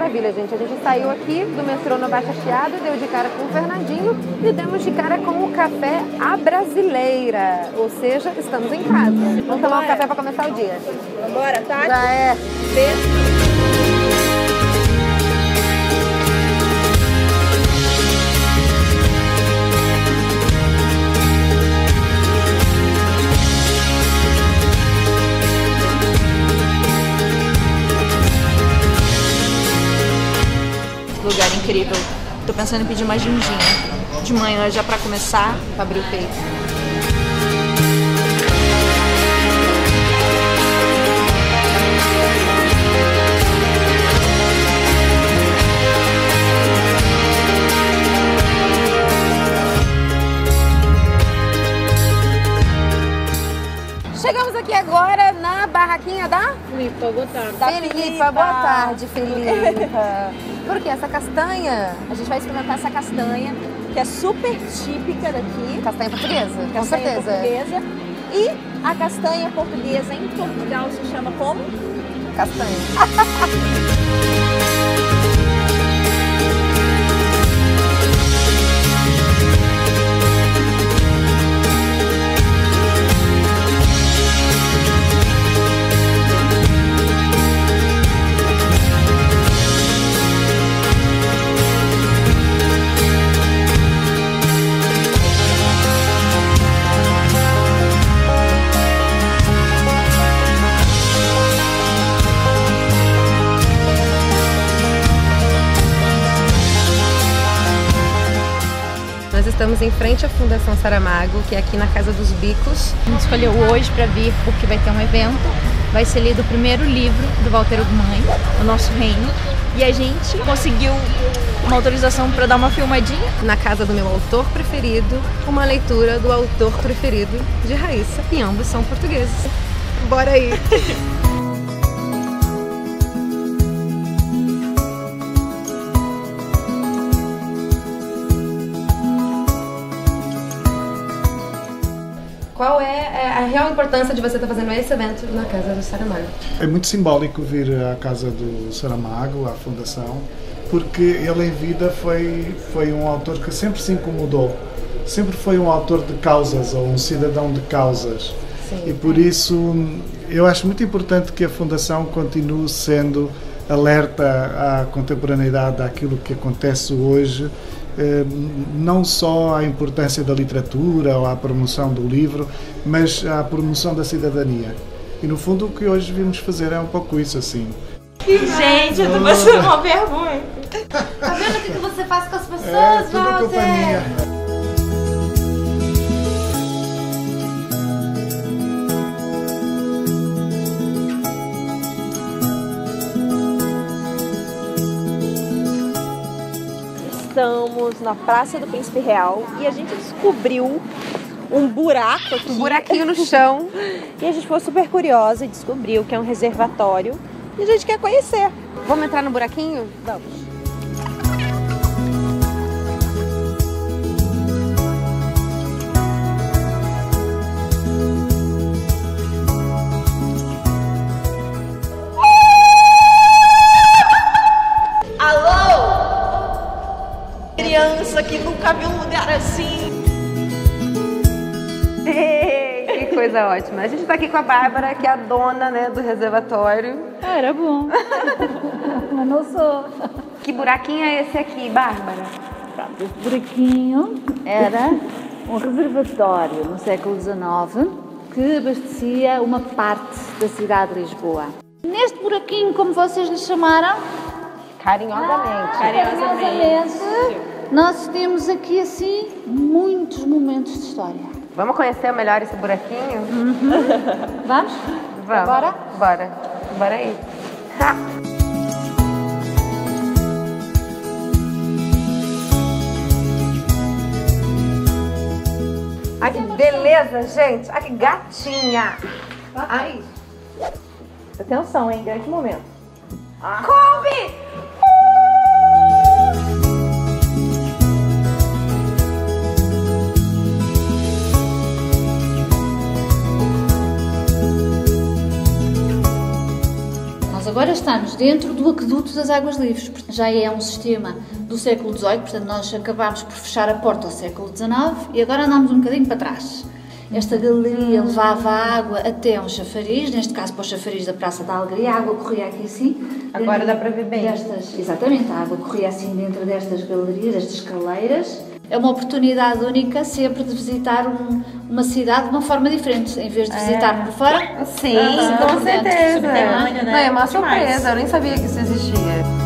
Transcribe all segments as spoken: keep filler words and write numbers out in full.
maravilha, gente. A gente saiu aqui do metrô no Baixacheado, deu de cara com o Fernandinho e demos de cara com o café à brasileira. Ou seja, estamos em casa. Vamos tomar um café para começar o dia. Bora, Tati? Já é. Beijo. Lugar incrível. Tô pensando em pedir uma ginginha de manhã já pra começar, pra abrir o peito. Chegamos aqui agora na barraquinha da Filipa, boa tarde. Da Filipa. Filipa. Boa tarde, Filipa. Por que essa castanha? A gente vai experimentar essa castanha, que é super típica daqui. Castanha portuguesa, com castanha certeza. portuguesa. E a castanha portuguesa em Portugal se chama como? Castanha. Nós estamos em frente à Fundação Saramago, que é aqui na Casa dos Bicos. A gente escolheu hoje para vir porque vai ter um evento. Vai ser lido o primeiro livro do Walter Ugumãe, O Nosso Reino. E a gente conseguiu uma autorização para dar uma filmadinha. Na casa do meu autor preferido, uma leitura do autor preferido de Raíssa. E ambos são portugueses. Bora aí! Qual é a real importância de você estar fazendo esse evento na Casa do Saramago? É muito simbólico vir à Casa do Saramago, à Fundação, porque ele em vida foi, foi um autor que sempre se incomodou, sempre foi um autor de causas, ou um cidadão de causas. Sim. E por isso eu acho muito importante que a Fundação continue sendo alerta à contemporaneidade, àquilo que acontece hoje, não só à importância da literatura ou à promoção do livro, mas à promoção da cidadania. E no fundo o que hoje vimos fazer é um pouco isso assim. Gente, eu tô passando uma vergonha. Tá vendo o que você faz com as pessoas, é, tudo Walter? companhia. Estamos na Praça do Príncipe Real e a gente descobriu um buraco aqui. Um buraquinho no chão. E a gente ficou super curiosa e descobriu que é um reservatório e a gente quer conhecer. Vamos entrar no buraquinho? Vamos. Criança que nunca viu um lugar assim. Que coisa ótima. A gente tá aqui com a Bárbara, que é a dona, né, do reservatório. Ah, era bom. Mas não sou. Que buraquinho é esse aqui, Bárbara? Esse buraquinho era um reservatório no século dezenove que abastecia uma parte da cidade de Lisboa. Neste buraquinho, como vocês lhe chamaram? Carinhosamente. Carinhosamente. Nós temos aqui, assim, muitos momentos de história. Vamos conhecer melhor esse buraquinho? Uhum. Vamos? Vamos. Bora? Bora. Bora aí. Ha! Ai, que beleza, gente. Ai, que gatinha. Ai. Atenção, hein? Grande momento. Ah. Kombi! Nós agora agora estamos dentro do aqueduto das Águas Livres. Já é um sistema do século dezoito, portanto nós acabámos por fechar a porta ao século dezanove e agora andamos um bocadinho para trás. Esta galeria levava a água até um chafariz, neste caso para o chafariz da Praça da Alegria, a água corria aqui assim. Agora dá para ver bem. Destas, exatamente, a água corria assim dentro destas galerias, destas escaleiras. É uma oportunidade única sempre de visitar um, uma cidade de uma forma diferente, em vez de visitar é. por fora. Sim, ah, com certeza. Subterrâneo, né? Não, é uma Demais. surpresa, eu nem sabia que isso existia.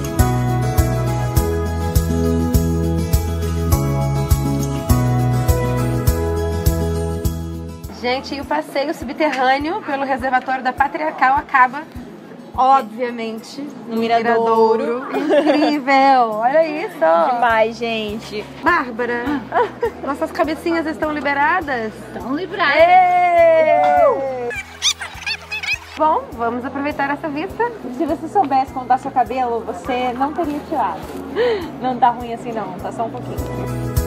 Gente, e o passeio subterrâneo pelo reservatório da Patriarcal acaba, obviamente, no Miradouro. Incrível! Olha isso! Demais, gente. Bárbara, nossas cabecinhas estão liberadas? Estão liberadas. Êêêê! Bom, vamos aproveitar essa vista. Se você soubesse como tá seu cabelo, você não teria tirado. Não tá ruim assim não, tá só um pouquinho.